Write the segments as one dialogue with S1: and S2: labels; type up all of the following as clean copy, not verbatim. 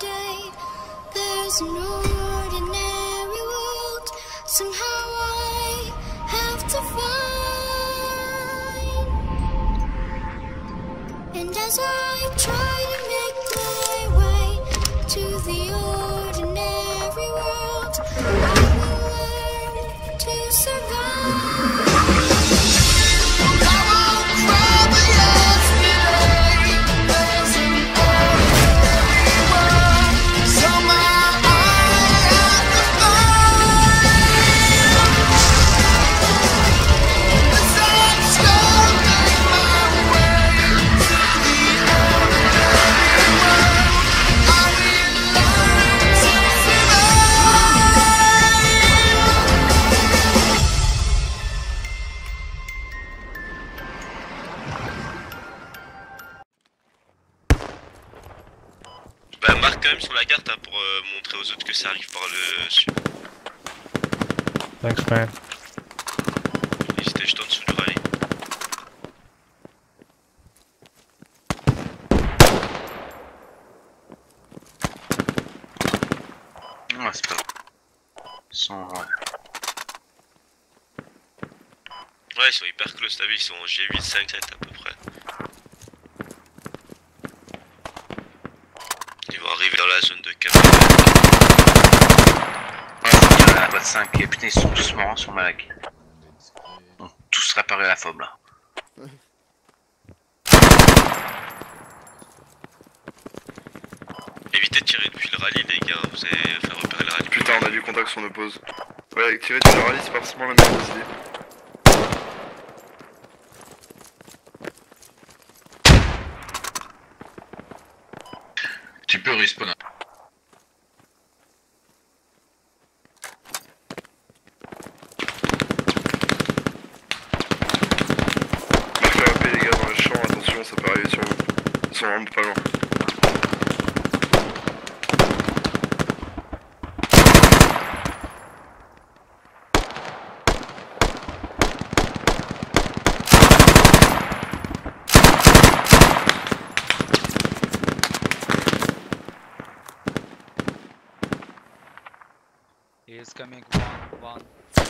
S1: day. There's no ordinary world. Somehow I have to find. And as I try to make my way to the ordinary world, I will learn to survive.
S2: Bah marque quand même sur la carte hein, pour montrer aux autres que ça arrive par le sud.
S3: Thanks, man.
S2: J'étais juste en dessous du rallye.
S4: Ouais, c'est pas grave. Ils sont...
S2: Ouais, ils sont hyper close, t'as vu, ils sont en G8, 5, 7 à peu près. Ils vont arriver dans la zone de cap.
S4: Ouais, il y a la boîte 5 et putain, ils sont tous morts sur Malak. Ils ont tous réparé la fob là.
S2: Évitez de tirer depuis le rallye, les gars, vous allez faire repérer le rallye.
S5: Putain, on a du contact sur nos pauses. Ouais, tirer depuis le rallye, c'est pas forcément la meilleure des idées.
S6: Tu peux respawn.
S5: Marque la AP les gars dans les champs, attention, ça peut arriver sur vous. Ils sont vraiment pas loin.
S7: He is coming one.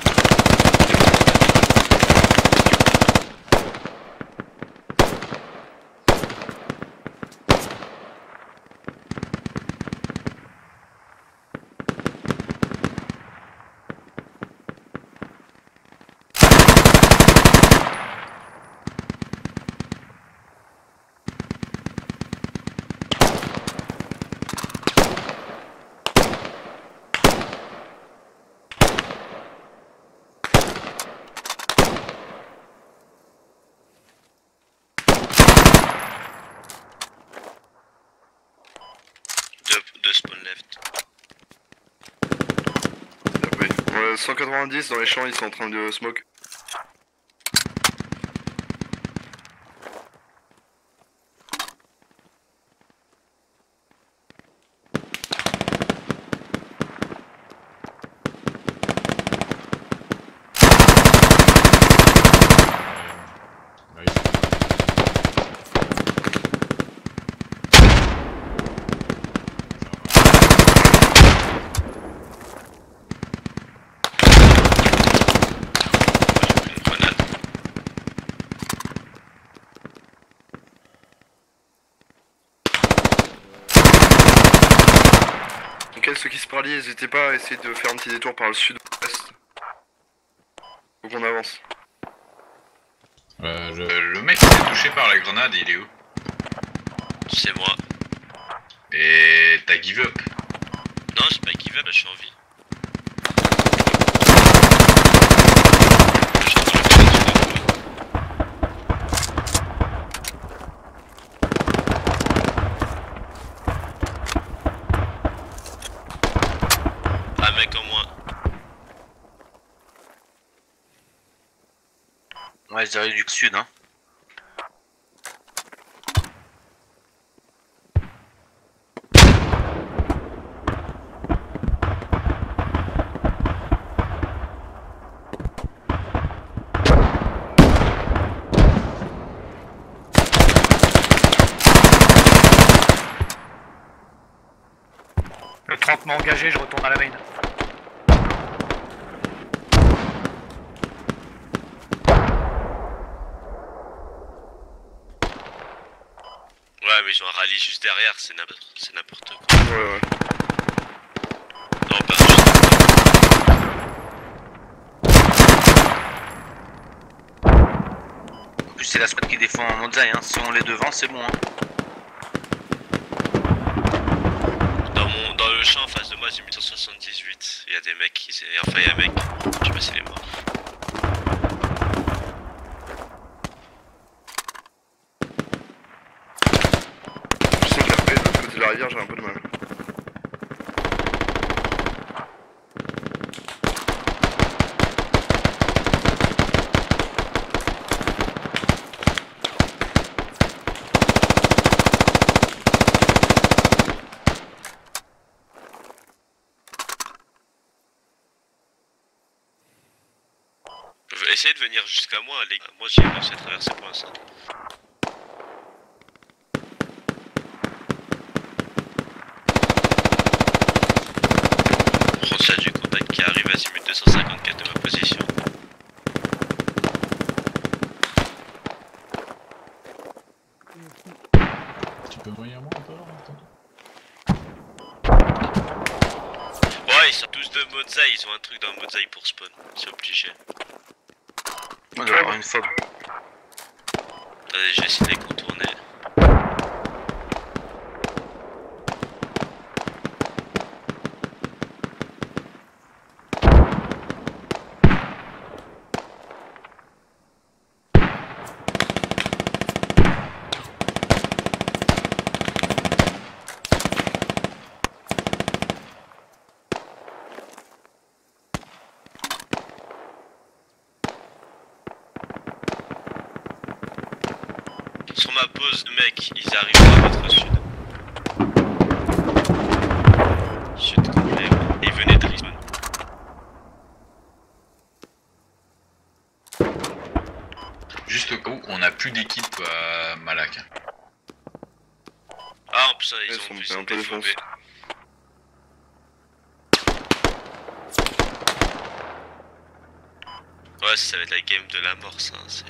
S2: De spawn left.
S5: Oui. 190 dans les champs, ils sont en train de smoke. Ok, ceux qui se parlient, n'hésitez pas à essayer de faire un petit détour par le sud-ouest. Faut qu'on avance.
S6: Le mec qui s'est touché par la grenade, il est où?
S2: C'est moi.
S6: Et t'as give up?
S2: Non, j'ai pas give up, là je suis en vie. Un mec en moins.
S4: Ouais, ils arrivent du sud, hein.
S3: Le 30 m'a engagé, je retourne à la main.
S2: Ouais, mais ils ont un rallye juste derrière, c'est n'importe quoi.
S5: Ouais.
S2: Non, pas juste.
S4: En plus c'est la squad qui défend en Mozai, hein. Si on les devant c'est bon. Hein.
S2: Dans le champ en face de moi, j'ai 1178. Il y a des mecs qui. Enfin, il y a un mec. Je sais pas s'il est mort.
S5: Je sais que la paix de l'autre côté de la rivière, j'ai un peu de mal.
S2: Essayez de venir jusqu'à moi, les gars. Moi, j'ai réussi à traverser pour l'instant. Prends ça du contact qui arrive à 6254 de ma position.
S6: Tu peux moyen moi encore
S2: Ouais, ils sont tous de Mozai, ils ont un truc dans Mozai pour spawn. C'est obligé.
S4: On doit avoir une fob.
S2: Attendez, je vais essayer de les contourner. Sur ma pause, mec, ils arrivent à votre sud. Sud complet, et venez de respawn.
S6: Juste au cas où on a plus d'équipe à Malak.
S2: Ah, en plus, ils
S5: Ils
S2: ont
S5: sont un peu
S2: défobé.
S5: défoncés.
S2: Ouais, ça va être la game de la mort, ça. C'est...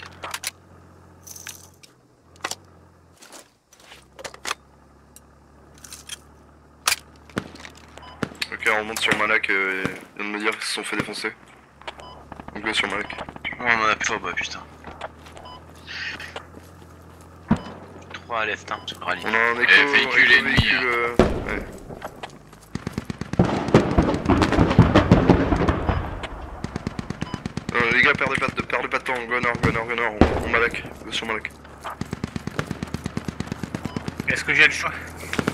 S5: Ok, on remonte sur Malak, il vient de me dire qu'ils se sont fait défoncer. Donc là sur Malak.
S4: Ouais, on a plus fob, ouais, putain. 3 à left, hein, sur le rallye.
S5: On a un écho,
S6: véhicule ennemi,
S5: véhicule, ouais. Les gars, perdez pas de temps, Gunner, on Malak, sur Malak.
S3: Est-ce que j'ai le choix?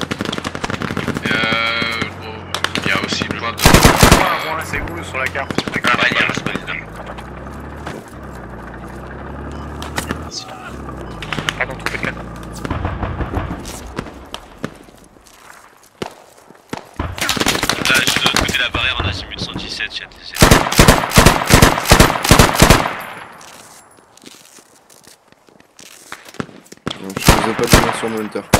S6: Bon, il y a aussi besoin de...
S3: Moi, c'est où sur la carte?
S4: Ah, rallye, hein, c'est pas les deux.
S3: Pardon, trompé de canne.
S2: Là, je suis de l'autre côté de la barrière en azimut 117, chat.
S5: Donc, je faisais pas de venir sur mon Hunter.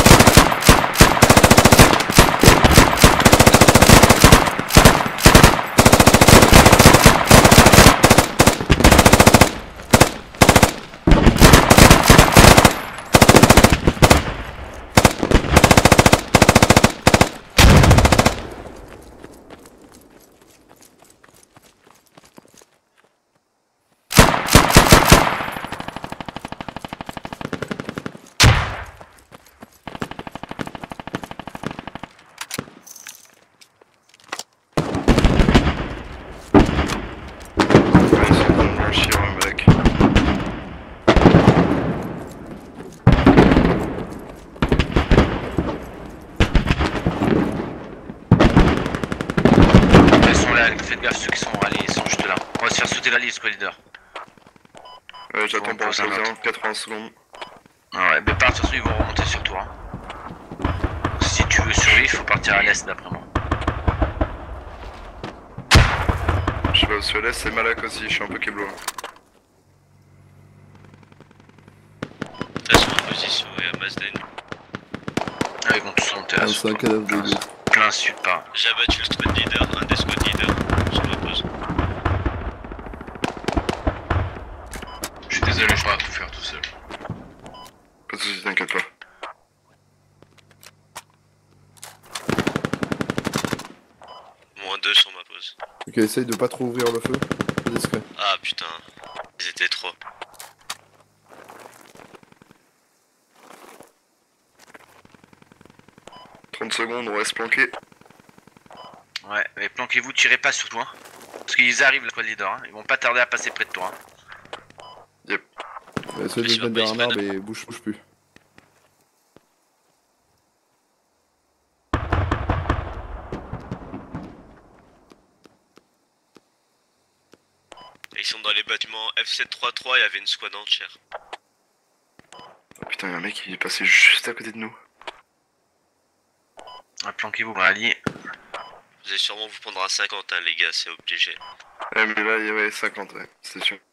S4: Faites gaffe, ceux qui sont ralliés, ils sont juste là. On va se faire sauter la liste, quoi, leader.
S5: J'attends pour
S4: poser un
S5: poser
S4: autre.
S5: un, 80 secondes.
S4: Ouais, mais par toute façon, ils vont remonter sur toi. Si tu veux survivre, faut partir à l'est, d'après moi.
S5: Je sais pas où c'est l'est, c'est Malak aussi, je suis un peu keblo là.
S2: Reste en position et à masse d'ennemis.
S4: Ah, ils vont tous monter là.
S5: C'est un cadavre de ouf.
S4: l'insulte pas.
S2: J'ai abattu le squad leader, un des squad leaders sur la pause.
S6: Je suis désolé, je peux pas tout faire tout seul.
S5: Pas de soucis, t'inquiète pas.
S2: Moins 2 sur ma pause.
S8: Ok, essaye de pas trop ouvrir le feu. C'est discret.
S2: Ah putain, ils étaient trop.
S5: « 30 secondes, on reste planqué.
S4: Ouais, mais planquez-vous, tirez pas sur toi. Parce qu'ils arrivent, le squad leader. Hein. Ils vont pas tarder à passer près de toi. Hein.
S8: Essaye de te mettre derrière un arbre et bouge plus.
S2: Et ils sont dans les bâtiments F733, il y avait une squad entière.
S5: Oh putain, y'a un mec qui est passé juste à côté de nous.
S4: Ouais, planquez-vous, Ali.
S2: Vous allez sûrement vous prendre à 50 hein, les gars, c'est obligé.
S5: Ouais, mais là, il y avait 50, ouais, c'est sûr.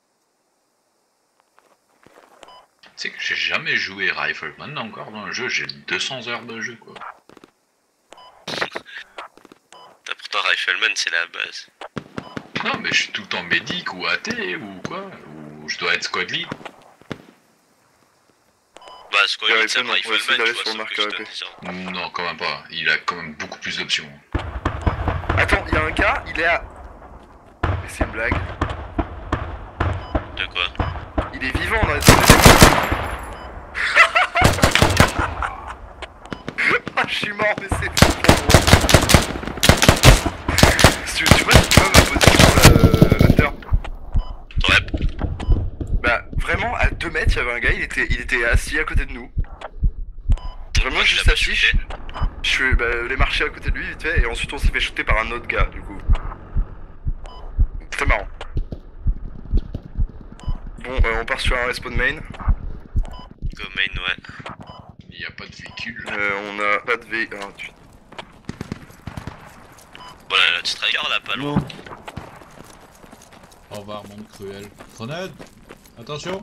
S6: Tu sais que j'ai jamais joué Rifleman encore dans le jeu, j'ai 200 heures de jeu quoi.
S2: T'as pourtant Rifleman, c'est la base.
S6: Non mais je suis tout le temps médic ou AT ou quoi, ou je dois être squad lead.
S2: Bah, squad
S5: Ouais,
S2: lead, c'est
S5: on va essayer
S2: Rifleman,
S5: d'aller
S2: tu
S5: sur
S2: vois,
S5: le
S2: sauf que je
S5: marqueur
S2: donne
S5: épée.
S2: des ordres.
S6: Non quand même pas, il a quand même beaucoup plus d'options.
S5: Attends, il y a un gars, il est à... Mais c'est une blague.
S2: De quoi?
S5: Il est vivant dans les... Ah, je suis mort, mais c'est trop gros. Tu vois, tu vois ma position, Hunter.
S2: Ouais.
S5: Bah, vraiment, à 2 mètres, il y avait un gars, il était assis à côté de nous. Vraiment,
S2: Moi, je
S5: juste
S2: l'ai
S5: affiche. Je suis les marchés à côté de lui, vite fait, et ensuite on s'est fait shooter par un autre gars, du coup. C'était marrant. Bon, on part sur un respawn main.
S2: Go main, ouais.
S6: Il n'y a pas de véhicule.
S5: On a pas de V. Ah, putain.
S2: Voilà, la striker là, pas loin.
S9: Non. Au revoir, monde cruel. Grenade. Attention.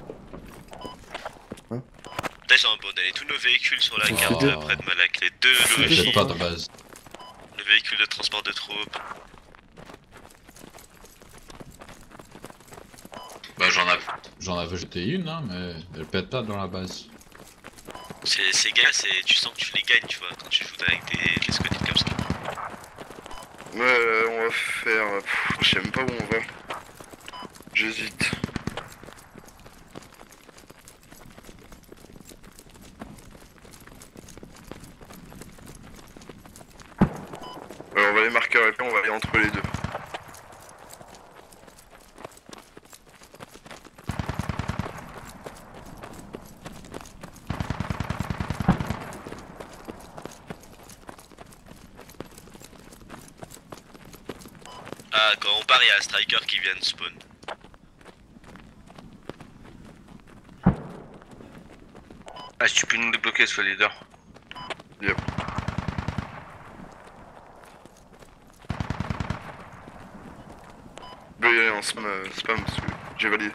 S2: Putain, ils ont abandonné tous nos véhicules sur la
S9: Oh.
S2: carte près de Malak. Les deux
S9: Je
S2: logis,
S9: jette pas de base.
S2: le véhicule de transport de troupes.
S6: Bah
S9: J'en avais jeté une, hein, mais elle pète pas dans la base.
S2: Ces gars, tu sens que tu les gagnes, tu vois, quand tu joues avec des squadites comme ça.
S5: Ouais, on va faire... je sais même pas où on va. J'hésite. On va les marquer et puis on va aller entre les deux.
S2: Ah, quand on part, il y a un striker qui vient de spawn.
S4: Ah, si tu peux nous débloquer, ce leader.
S5: Yep. Je vais y aller en spam parce que j'ai validé.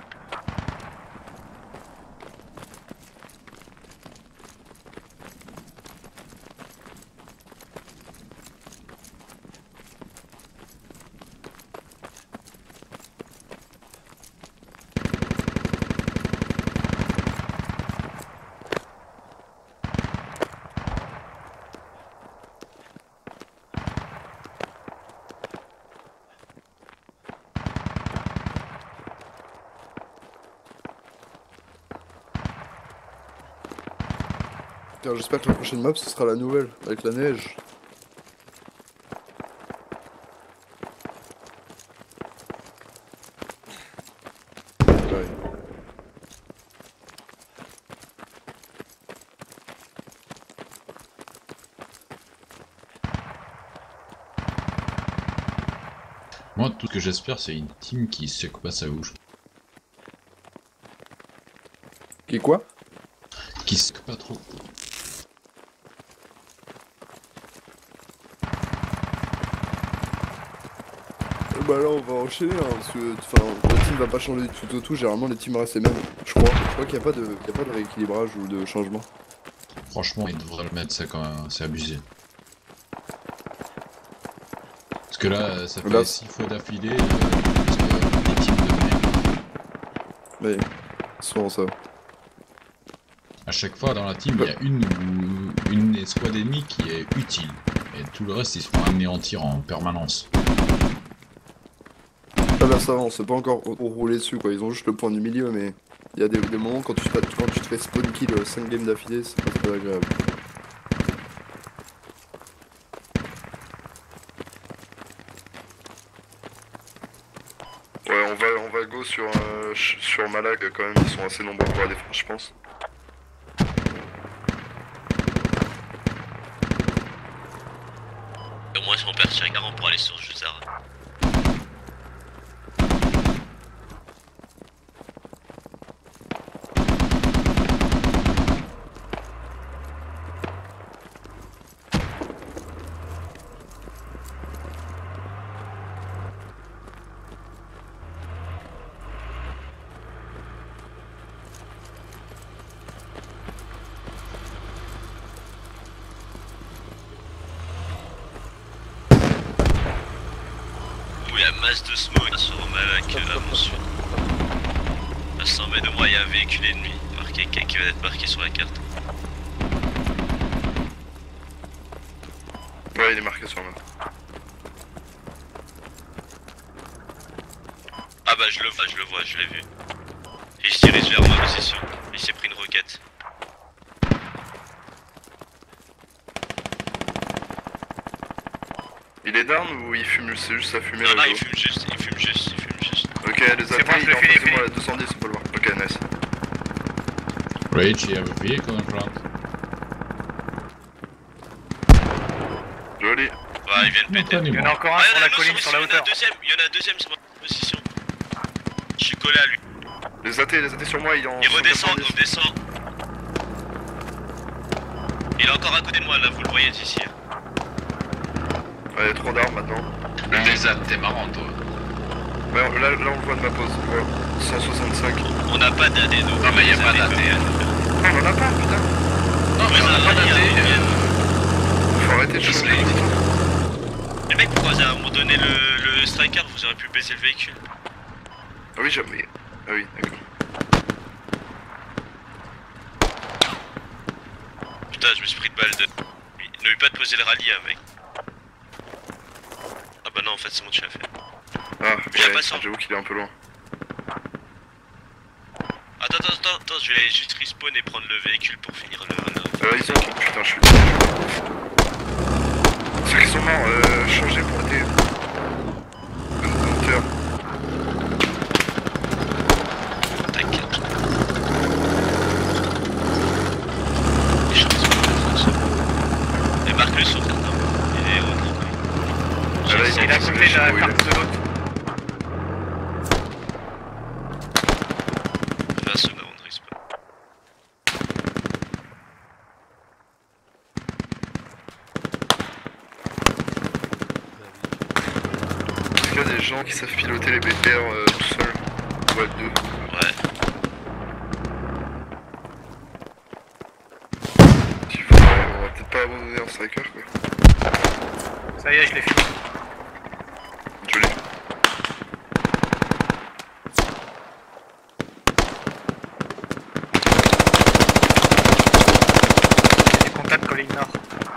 S8: J'espère que la prochaine map ce sera la nouvelle, avec la neige. Ouais.
S9: Moi, tout ce que j'espère, c'est une team qui sait quoi ça bouge.
S8: Qui quoi?
S9: Qui sait pas trop.
S8: Bah là on va enchaîner hein, parce que la team va pas changer du tout au tout, généralement les teams restent les mêmes, je crois. Je crois qu'il n'y a pas de rééquilibrage ou de changement.
S9: Franchement, ils devraient le mettre ça quand même, c'est abusé. Parce que là, ça fait
S8: Là,
S9: 6 fois d'affilée, parce que les teams de merde.
S8: Mais, c'est souvent ça.
S9: À chaque fois dans la team, il y a une escouade ennemie qui est utile. Et tout le reste, ils se font anéantir en permanence.
S8: Ah là ça va, on s'est pas encore roulé dessus quoi, ils ont juste le point du milieu mais il y a des moments quand tu te fais spawn kill 5 games d'affilée, c'est pas très agréable.
S5: Ouais, on va go sur Malak quand même, ils sont assez nombreux pour la défense, je pense.
S2: Au moins, si on perd sur 40 pour aller sur Jusar. Il y a masse de smoke sur Malak à mon sud. À 100 mètres de moi, il y a un véhicule ennemi marqué, qui va être marqué sur la carte.
S5: Ouais, il est marqué sur moi.
S2: Ah bah je le vois, je l'ai vu. Et il se dirige vers ma position. Il s'est pris une roquette.
S5: Il est down ou il fume, c'est juste sa fumée
S2: Non, non,
S5: là,
S2: il fume juste.
S5: Ok, les
S3: C'est bon,
S5: attaques,
S3: je
S5: il est en
S3: l'ai
S5: face de
S3: fini.
S5: moi à 210, on peut le voir. Ok, nice.
S9: Rage, you have a vehicle in front.
S5: Joli.
S2: Ouais, il vient de péter.
S3: Il y en a encore un
S2: Ah,
S3: sur la
S2: non,
S3: colline, sur la
S2: il y en a
S3: hauteur.
S2: il y en a un deuxième sur ma position. Je suis collé à lui.
S5: Les AT sur moi, il est en
S2: Il redescend,
S5: 190.
S2: redescend. Il est encore à côté de moi, là, vous le voyez d'ici.
S5: Ouais, il y a trop d'armes maintenant.
S6: Le désat, t'es marrant toi.
S5: Ouais, là on le voit de ma pause. Voilà. 165.
S2: On n'a pas d'AD, nous.
S6: Non mais y a pas d'AT.
S5: Non, on en a pas, putain.
S6: Non mais on a pas d'AT.
S5: Faut arrêter de
S6: Je
S5: changer.
S6: l'ai.
S2: Les mecs, pourquoi à un moment donné le striker, vous aurez pu baisser le véhicule?
S5: Ah oui, jamais. Ah oui, d'accord.
S2: Putain, je me suis pris de balle de... Ne lui pas de poser le rallye, mec. Ah bah non, en fait, c'est mon chef.
S5: Ah,
S2: J'ai
S5: ouais,
S2: pas ça.
S5: j'avoue qu'il est un peu loin.
S2: Attends, je vais juste respawn et prendre le véhicule pour finir le...
S5: Ils ont... Putain, je suis... Ceux qui sont morts, changez pour des... Hunter.
S2: T'inquiète. Les choses sont... Et marque-le sur certains. Il est haut.
S5: Ah, là,
S3: Il a coupé la carte de l'autre.
S2: Là, ce on respawn.
S5: Est-ce qu'il y a des gens qui savent piloter les BTR tout seuls? Ouais, deux.
S2: Ouais.
S5: On va peut-être pas abandonner un striker quoi.
S3: Ça y est, je l'ai fini.
S5: Joli.
S3: J'ai des contacts colline nord.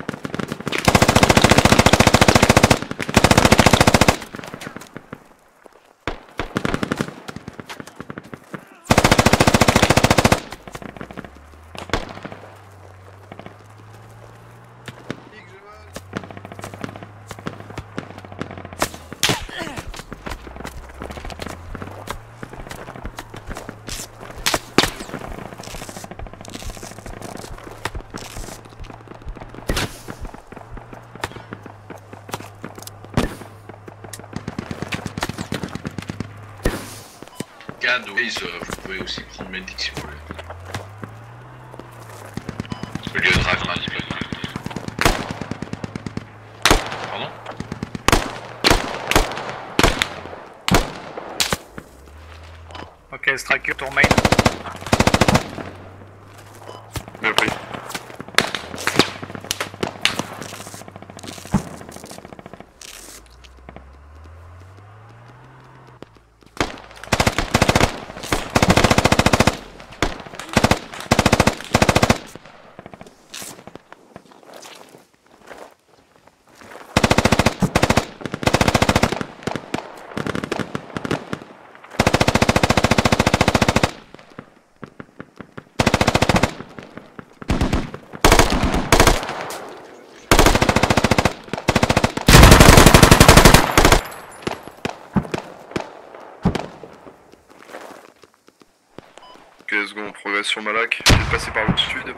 S6: Waze, vous pouvez aussi prendre Medic si vous voulez. Au lieu de Dragman. Pardon?
S3: Ok, striker, tour main.
S5: Bien pris. let's go, on progresse sur Malak. Je vais passer par le sud.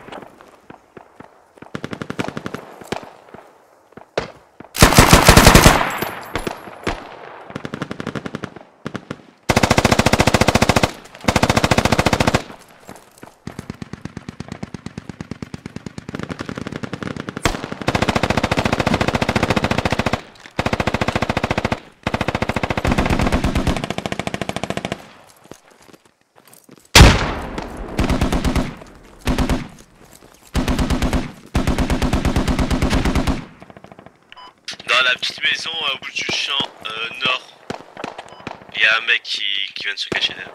S2: Dans la petite maison au bout du champ nord, il y a un mec qui vient de se cacher derrière.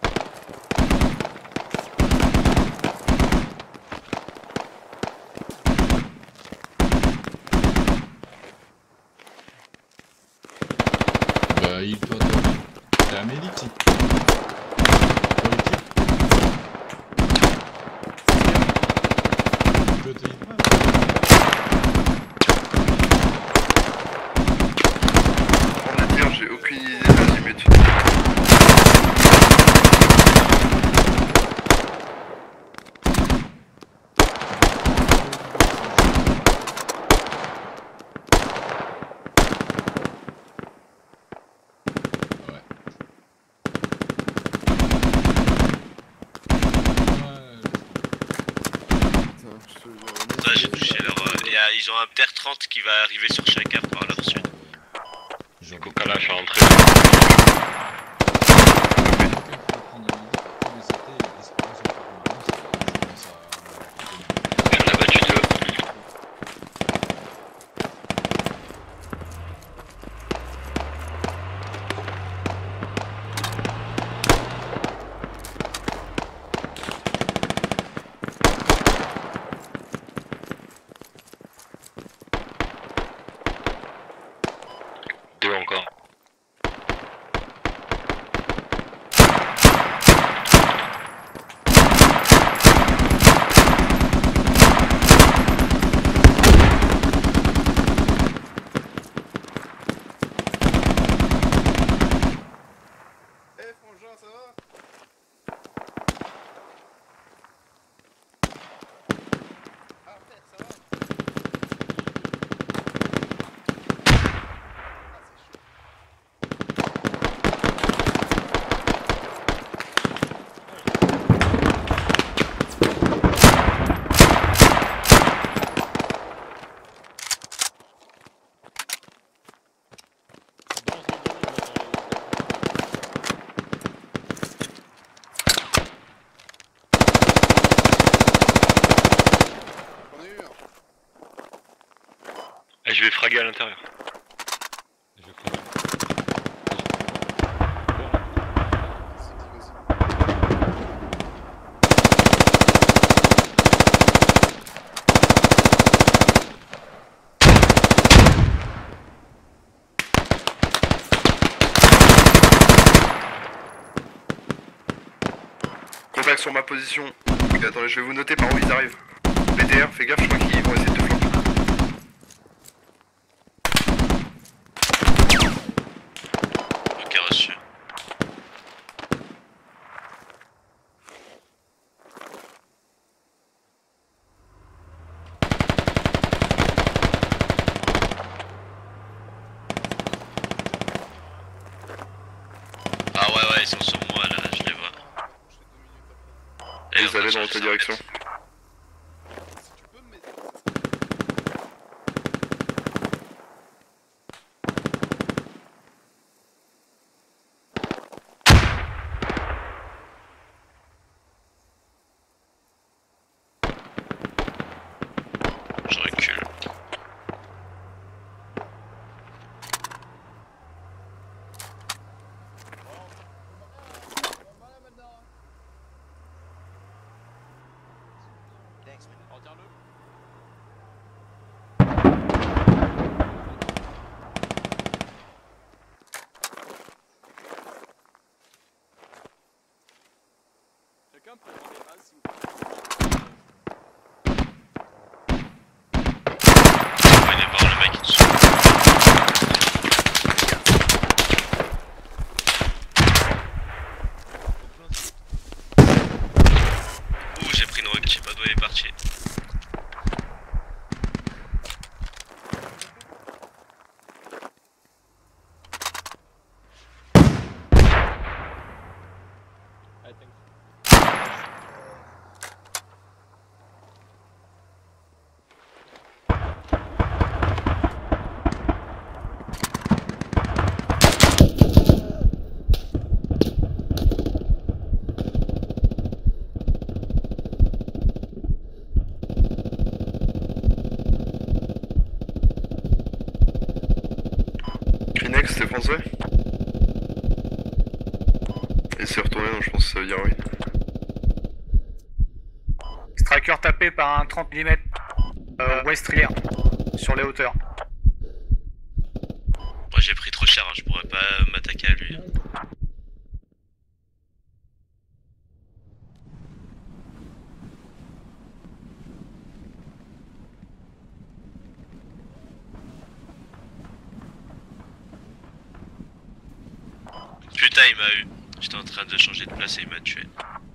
S9: Bah, il doit dormir. T'es un médic, si. Je te dis pas.
S5: On va dire, j'ai aucune idée de l'azimut.
S2: Ça, j'ai touché leur. Ils ont un TR-30 qui va arriver sur chacun par leur sud.
S6: Coca je suis rentré. J'en ai battu deux. Deux encore.
S8: Eh frangin, ça va? Ah frère, ça va?
S6: Et je vais fraguer à l'intérieur.
S5: Contact sur ma position. Ok, attendez, je vais vous noter par où ils arrivent. BTR, fais gaffe, je crois qu'ils vont essayer de te flanquer.
S2: Ok, reçu. Ah ouais, ils sont sur moi là, je les vois. Et
S5: Ils allaient dans ta direction.
S2: Je recule.
S5: Finex, c'était français? Et c'est retourné, donc je pense que ça veut dire oui.
S3: Striker tapé par un 30 mm West Rear sur les hauteurs.
S2: Moi j'ai pris trop cher, hein, je pourrais pas m'attaquer à lui. Putain, il m'a eu. J'étais en train de changer de place et il m'a tué.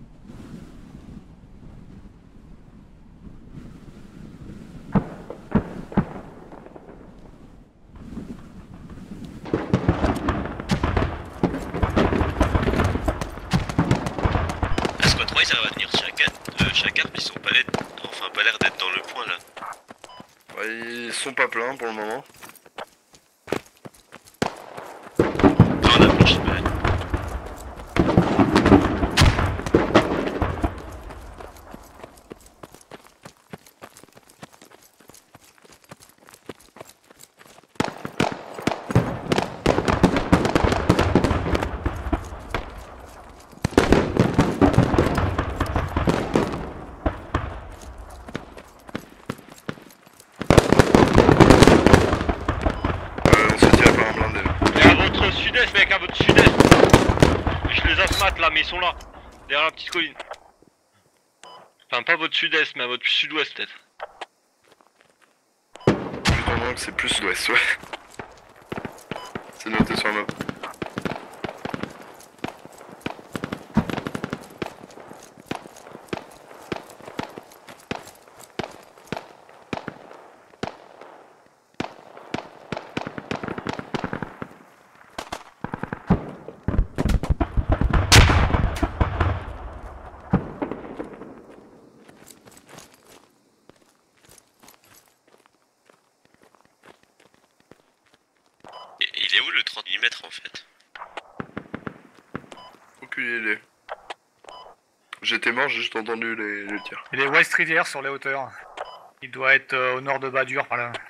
S2: La squad 3 ils arrivent à tenir chaque arme, ils sont pas l'air d'être dans le point là.
S5: Ouais, ils sont pas pleins pour le moment.
S2: Non, on a planché de balade.
S5: On s'est tiré par un blindé là.
S10: Et à votre sud-est, mec, à votre sud-est. Je les asmate là, mais ils sont là. Derrière la petite colline. Enfin, pas votre sud-est, mais à votre sud-ouest peut-être.
S5: Plus dans l'angle, c'est plus sud-ouest, ouais. C'est noté sur la map.
S2: Et il est où le 30 mm en fait?
S5: Aucune idée. J'étais mort, j'ai juste entendu les tirs.
S3: Il est West Rear sur les hauteurs. Il doit être au nord de Badur par là.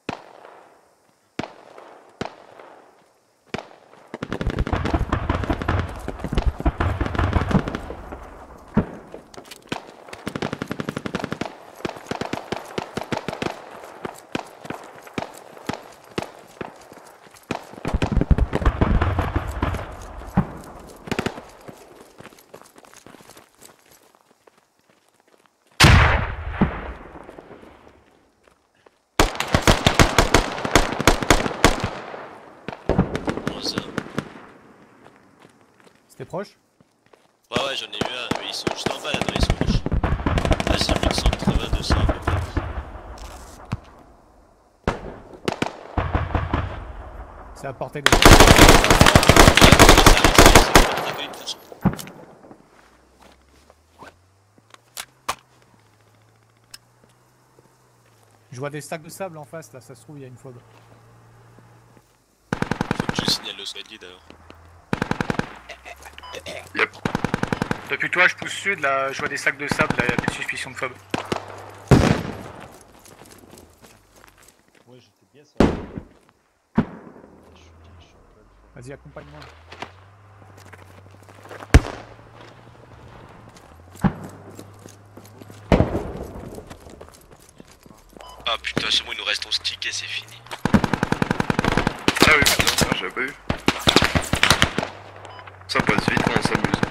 S2: Bon, ça.
S11: C'était proche?
S2: Ouais, j'en ai eu un, mais ils sont juste en bas là dans les souches. Là j'ai plus de 180, 200 à peu près.
S11: C'est à portée de... Je vois des stacks de sable en face là, ça se trouve il y a une fob.
S2: Faut que je signale le squad lead alors.
S5: Yep.
S3: Depuis toi, je pousse sud, là, je vois des sacs de sable, là, il y a des suspicions de fob.
S11: Ouais, j'étais bien ça. Vas-y, accompagne-moi.
S2: Ah putain, c'est bon, il nous reste 11 tickets, c'est fini.
S5: Ah oui, putain, j'avais pas vu. Ça passe vite quand on s'amuse.